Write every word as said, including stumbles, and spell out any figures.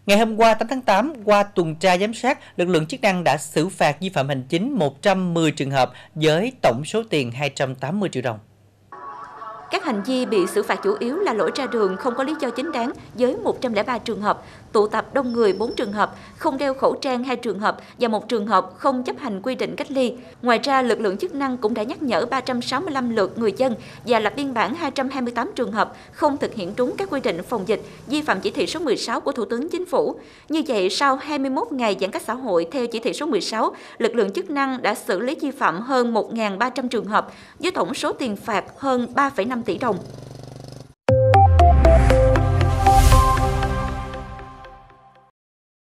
Ngày hôm qua tám tháng tám, qua tuần tra giám sát, lực lượng chức năng đã xử phạt vi phạm hành chính một trăm mười trường hợp với tổng số tiền hai trăm tám mươi triệu đồng. Các hành vi bị xử phạt chủ yếu là lỗi ra đường không có lý do chính đáng với một trăm lẻ ba trường hợp, tụ tập đông người bốn trường hợp, không đeo khẩu trang hai trường hợp và một trường hợp không chấp hành quy định cách ly. Ngoài ra, lực lượng chức năng cũng đã nhắc nhở ba trăm sáu mươi lăm lượt người dân và lập biên bản hai trăm hai mươi tám trường hợp không thực hiện đúng các quy định phòng dịch, vi phạm chỉ thị số mười sáu của Thủ tướng Chính phủ. Như vậy, sau hai mươi mốt ngày giãn cách xã hội theo chỉ thị số mười sáu, lực lượng chức năng đã xử lý vi phạm hơn một nghìn ba trăm trường hợp với tổng số tiền phạt hơn ba phẩy năm tỷ đồng.